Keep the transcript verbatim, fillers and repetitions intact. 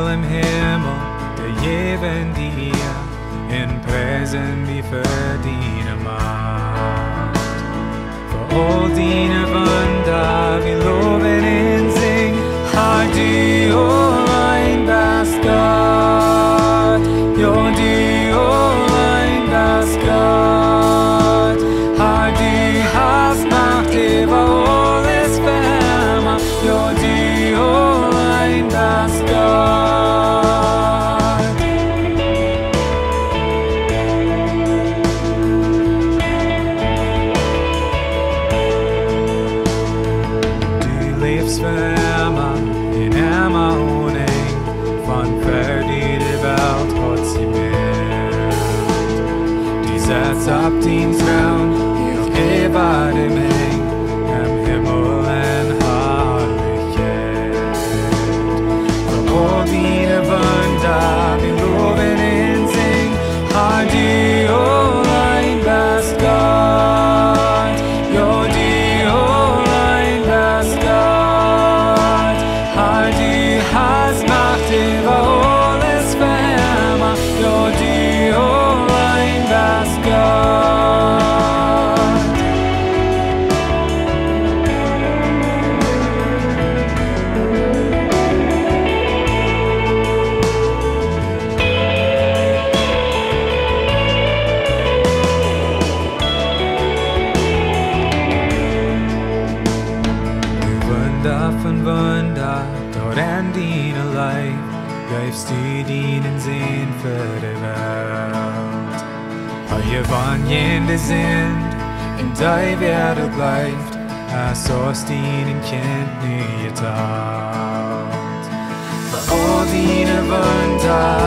im Himmel, der geben dir in Preisen wie für deine Macht. Für all deine Wunder, wir loben und singen, Herr, du allein bist Gott, ja, du allein bist Gott. Herr, du hast Macht über alles Firma, ja, du allein bist Gott. Du lebst für immer in immer Wohnung, von für die die Welt hat sie mehr. Du setzt ab den Thron, hier über dem Eng, im Himmel in Herrlichkeit. Für all deine Wunder, wir loben und singen, Herr, du allein bist Gott, ja, du allein bist Gott. Herr, du hast Macht über alles Firma, ja, du allein bist Gott. Wunder von Wunder, dort an deine Leib, gibst du deinen Sinn für die Welt. Alle Wangen sind, in dein Werde bleibt, als aus deinen Kind nie getauft. Für all deine Wunder,